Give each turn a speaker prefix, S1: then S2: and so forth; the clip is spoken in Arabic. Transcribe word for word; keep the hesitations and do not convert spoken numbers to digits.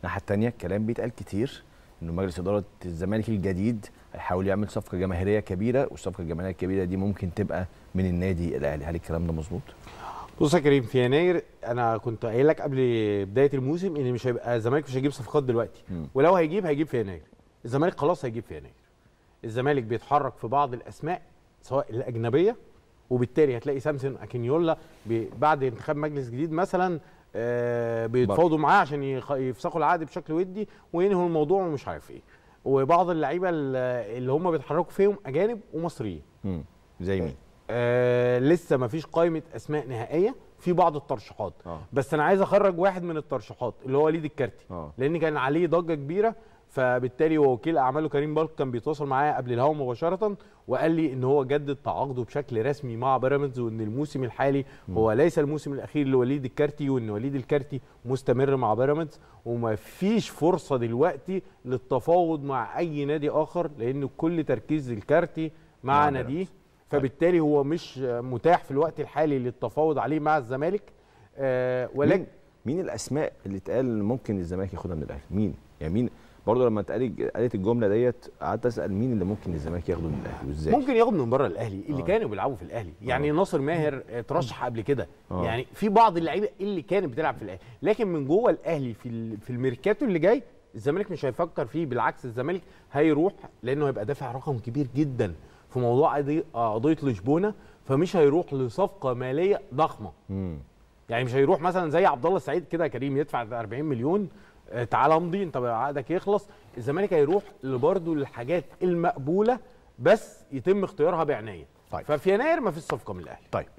S1: الناحيه الثانيه الكلام بيتقال كتير انه مجلس اداره الزمالك الجديد هيحاول يعمل صفقه جماهيريه كبيره، والصفقه الجماهيريه الكبيره دي ممكن تبقى من النادي الاهلي، هل الكلام ده مظبوط؟
S2: بص يا كريم، في يناير انا كنت قايل لك قبل بدايه الموسم ان مش هيبقى الزمالك مش هيجيب صفقات دلوقتي، م. ولو هيجيب هيجيب في يناير. الزمالك خلاص هيجيب في يناير. الزمالك بيتحرك في بعض الاسماء سواء الاجنبيه، وبالتالي هتلاقي سامسون اكينيولا بعد انتخاب مجلس جديد مثلا آه بيتفاوضوا معاه عشان يفسخوا العقد بشكل ودي وينهوا الموضوع ومش عارف ايه. وبعض اللعيبه اللي هم بيتحركوا فيهم اجانب ومصريين.
S1: امم زي مين؟
S2: آه لسه ما فيش قائمه اسماء نهائيه، في بعض الترشيحات. آه. بس انا عايز اخرج واحد من الترشيحات اللي هو وليد الكارتي. آه. لان كان عليه ضجه كبيره، فبالتالي وكيل اعماله كريم بالك كان بيتواصل معايا قبل الهوا مباشره وقال لي ان هو جدد تعاقده بشكل رسمي مع بيراميدز، وان الموسم الحالي هو ليس الموسم الاخير لوليد الكارتي، وان وليد الكارتي مستمر مع بيراميدز وما فيش فرصه دلوقتي للتفاوض مع اي نادي اخر، لان كل تركيز الكارتي مع ناديه، فبالتالي هو مش متاح في الوقت الحالي للتفاوض عليه مع الزمالك. آه ولكن
S1: مين, مين الاسماء اللي اتقال ممكن الزمالك ياخدها من الاهلي؟ مين؟ يعني مين برضه لما قالت الجمله ديت قعدت اسال مين اللي ممكن الزمالك ياخده من الاهلي وازاي؟
S2: ممكن ياخد من بره الاهلي اللي آه. كانوا بيلعبوا في الاهلي، يعني آه. ناصر ماهر ترشح قبل كده، آه. يعني في بعض اللعيبه اللي كانت بتلعب في الاهلي، لكن من جوه الاهلي في في الميركاتو اللي جاي الزمالك مش هيفكر فيه، بالعكس الزمالك هيروح لانه هيبقى دافع رقم كبير جدا في موضوع قضيه لشبونه، فمش هيروح لصفقه ماليه ضخمه. مم. يعني مش هيروح مثلا زي عبد الله السعيد كده كريم يدفع أربعين مليون تعالى امضي انت عقدك يخلص. الزمالك هيروح برضه للحاجات المقبوله بس يتم اختيارها بعنايه. طيب. ففي يناير ما فيش صفقه من الاهلي.
S1: طيب